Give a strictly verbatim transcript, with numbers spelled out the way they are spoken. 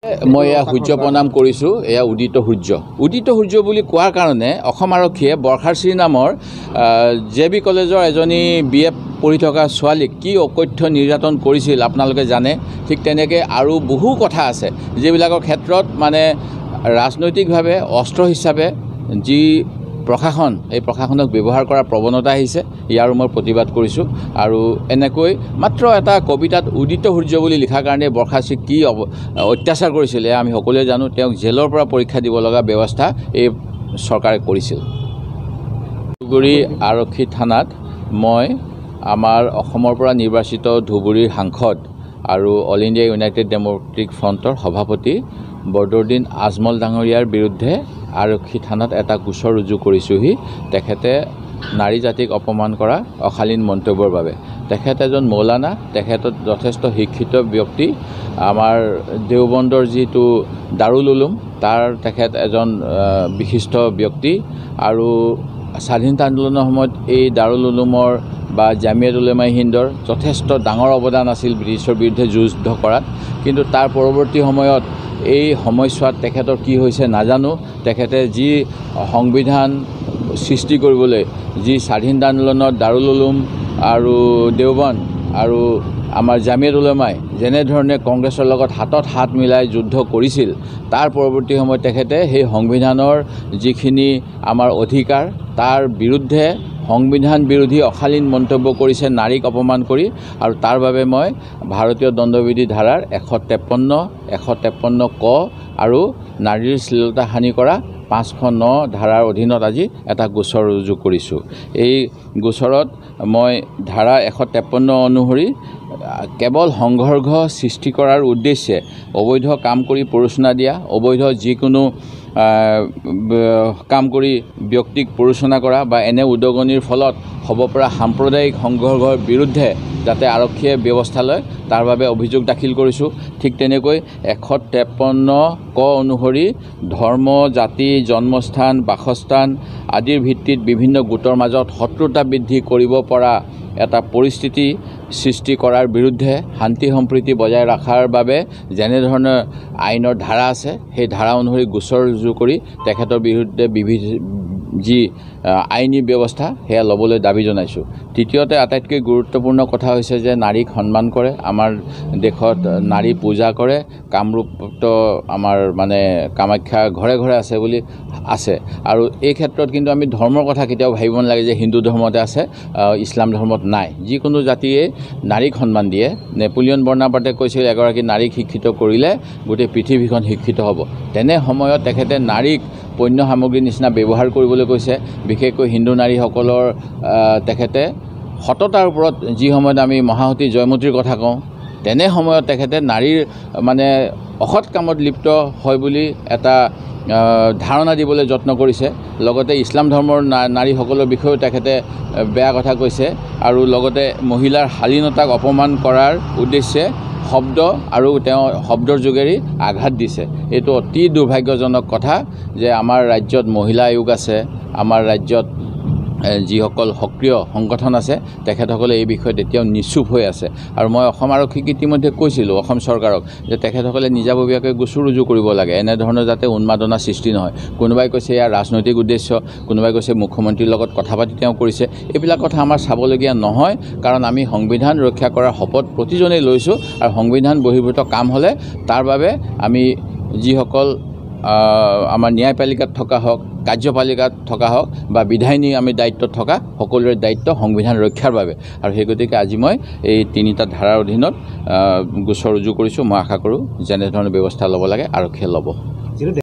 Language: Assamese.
মই এয়া সূৰ্য প্ৰণাম কৰিছোঁ। এয়া উদিত সূৰ্য উদিত সূৰ্য বুলি কোৱাৰ কাৰণে অসম আৰক্ষীয়ে বৰ্ষাশ্ৰী নামৰ জে বি কলেজৰ এজনী বি এ পঢ়ি থকা ছোৱালীক কি অকথ্য নিৰ্যাতন কৰিছিল আপোনালোকে জানে। ঠিক তেনেকৈ আৰু বহু কথা আছে যিবিলাকৰ ক্ষেত্ৰত মানে ৰাজনৈতিকভাৱে অস্ত্ৰ হিচাপে যি প্ৰশাসন এই প্ৰশাসনক ব্যৱহাৰ কৰাৰ প্ৰৱণতা আহিছে, ইয়াৰো মই প্ৰতিবাদ কৰিছোঁ। আৰু এনেকৈ মাত্ৰ এটা কবিতাত উদিত সূৰ্য বুলি লিখাৰ কাৰণে বৰ্ষাশ্ৰীক কি অত্যাচাৰ কৰিছিলে আমি সকলোৱে জানো। তেওঁক জেলৰ পৰা পৰীক্ষা দিব লগা ব্যৱস্থা এই চৰকাৰে কৰিছিল। ধুবুৰী আৰক্ষী থানাত মই আমাৰ অসমৰ পৰা নিৰ্বাচিত ধুবুৰীৰ সাংসদ আৰু অল ইণ্ডিয়া ইউনাইটেড ডেমক্ৰেটিক ফ্ৰণ্টৰ সভাপতি বদৰুদ্দিন আজমল ডাঙৰীয়াৰ বিৰুদ্ধে আৰক্ষী থানাত এটা গোচৰ ৰুজু কৰিছোঁহি। তেখেতে নাৰী জাতিক অপমান কৰা অশালীন মন্তব্যৰ বাবে। তেখেত এজন মৌলানা, তেখেতত যথেষ্ট শিক্ষিত ব্যক্তি। আমাৰ দেওবন্দৰ যিটো দাৰুল উলুম তাৰ তেখেত এজন বিশিষ্ট ব্যক্তি। আৰু স্বাধীনতা আন্দোলনৰ সময়ত এই দাৰুল উলুমৰ বা জামিয়াত উলেমাই হিন্দৰ যথেষ্ট ডাঙৰ অৱদান আছিল ব্ৰিটিছৰ বিৰুদ্ধে যুদ্ধ কৰাত। কিন্তু তাৰ পৰৱৰ্তী সময়ত এই সময়ছোৱাত তেখেতৰ কি হৈছে নাজানো। তেখেতে যি সংবিধান সৃষ্টি কৰিবলৈ যি স্বাধীনতা আন্দোলনত দাৰুল উলুম আৰু দেওবন্দ আৰু আমাৰ জামিয়াত উলেমাই যেনেধৰণে কংগ্ৰেছৰ লগত হাতত হাত মিলাই যুদ্ধ কৰিছিল, তাৰ পৰৱৰ্তী সময়ত তেখেতে সেই সংবিধানৰ যিখিনি আমাৰ অধিকাৰ তাৰ বিৰুদ্ধে সংবিধান বিৰোধী অশালীন মন্তব্য কৰিছে নাৰীক অপমান কৰি। আৰু তাৰ বাবে মই ভাৰতীয় দণ্ডবিধি ধাৰাৰ এশ তেপন্ন এশ তেপন্ন ক আৰু নাৰীৰ শ্লীলতা হানি কৰা পাঁচশ ন ধাৰাৰ অধীনত আজি এটা গোচৰ ৰুজু কৰিছোঁ। এই গোচৰত মই ধাৰা এশ তেপন্ন অনুসৰি কেৱল সংঘৰ্ষ সৃষ্টি কৰাৰ উদ্দেশ্যে অবৈধ কাম কৰি প্ৰৰোচনা দিয়া, অবৈধ যিকোনো কাম কৰি ব্যক্তিক প্ৰৰোচনা কৰা বা এনে উদগনিৰ ফলত হ'ব পৰা সাম্প্ৰদায়িক সংঘৰ্ষৰ বিৰুদ্ধে যাতে আৰক্ষীয়ে ব্যৱস্থা লয় তাৰ বাবে অভিযোগ দাখিল কৰিছোঁ। ঠিক তেনেকৈ এশ তেপন্ন ক অনুসৰি ধৰ্ম, জাতি, জন্মস্থান, বাসস্থান আদিৰ ভিত্তিত বিভিন্ন গোটৰ মাজত শত্ৰুতা বৃদ্ধি কৰিব পৰা এটা পৰিস্থিতি সৃষ্টি কৰাৰ বিৰুদ্ধে শান্তি সম্প্ৰীতি বজাই ৰখাৰ বাবে যেনেধৰণৰ আইনৰ ধাৰা আছে সেই ধাৰা অনুসৰি গোচৰ ৰুজু কৰি তেখেতৰ বিৰুদ্ধে বিবিধ যি আইনী ব্যৱস্থা সেয়া ল'বলৈ দাবী জনাইছোঁ। তৃতীয়তে আটাইতকৈ গুৰুত্বপূৰ্ণ কথা হৈছে যে নাৰীক সন্মান কৰে। আমাৰ দেশত নাৰী পূজা কৰে। কামৰূপত আমাৰ মানে কামাখ্যা ঘৰে ঘৰে আছে বুলি আছে। আৰু এই ক্ষেত্ৰত কিন্তু আমি ধৰ্মৰ কথা কেতিয়াও ভাবিব নালাগে যে হিন্দু ধৰ্মতে আছে, ইছলাম ধৰ্মত নাই। যিকোনো জাতিয়ে নাৰীক সন্মান দিয়ে। নেপোলিয়ন বৰ্ণাপাৰ্টে কৈছিল এগৰাকী নাৰীক শিক্ষিত কৰিলে গোটেই পৃথিৱীখন শিক্ষিত হ'ব। তেনে সময়ত তেখেতে নাৰীক পণ্য সামগ্ৰীৰ নিচিনা ব্যৱহাৰ কৰিবলৈ কৈছে। বিশেষকৈ হিন্দু নাৰীসকলৰ তেখেতে সততাৰ ওপৰত যি সময়ত আমি মহাসতী জয়মতীৰ কথা কওঁ, তেনে সময়ত তেখেতে নাৰীৰ মানে অসৎ কামত লিপ্ত হয় বুলি এটা ধাৰণা দিবলৈ যত্ন কৰিছে। লগতে ইছলাম ধৰ্মৰ নাৰীসকলৰ বিষয়েও তেখেতে বেয়া কথা কৈছে। আৰু লগতে মহিলাৰ শালীনতাক অপমান কৰাৰ উদ্দেশ্যে শব্দ আৰু তেওঁ শব্দৰ যোগেৰে আঘাত দিছে। এইটো অতি দুৰ্ভাগ্যজনক কথা যে আমাৰ ৰাজ্যত মহিলা আয়োগ আছে, আমাৰ ৰাজ্যত যিসকল সক্ৰিয় সংগঠন আছে তেখেতসকলে এই বিষয়ত এতিয়াও নিশ্চুপ হৈ আছে। আৰু মই অসম আৰক্ষীক ইতিমধ্যে কৈছিলোঁ, অসম চৰকাৰক, যে তেখেতসকলে নিজাববীয়াকৈ গোচৰ ৰুজু কৰিব লাগে, এনেধৰণৰ যাতে উন্মাদনা সৃষ্টি নহয়। কোনোবাই কৈছে ইয়াৰ ৰাজনৈতিক উদ্দেশ্য, কোনোবাই কৈছে মুখ্যমন্ত্ৰীৰ লগত কথা পাতি তেওঁ কৰিছে। এইবিলাক কথা আমাৰ চাবলগীয়া নহয়, কাৰণ আমি সংবিধান ৰক্ষা কৰাৰ শপত প্ৰতিজনেই লৈছোঁ। আৰু সংবিধান বহিৰ্ভূত কাম হ'লে তাৰ বাবে আমি যিসকল আমাৰ ন্যায়পালিকাত থকা হওক, কাৰ্যপালিকাত থকা হওক বা বিধায়িনী আমি দায়িত্বত থকা সকলোৰে দায়িত্ব সংবিধান ৰক্ষাৰ বাবে। আৰু সেই গতিকে আজি মই এই তিনিটা ধাৰাৰ অধীনত গোচৰ ৰুজু কৰিছোঁ। মই আশা কৰোঁ যেনেধৰণৰ ব্যৱস্থা ল'ব লাগে আৰক্ষীয়ে ল'ব।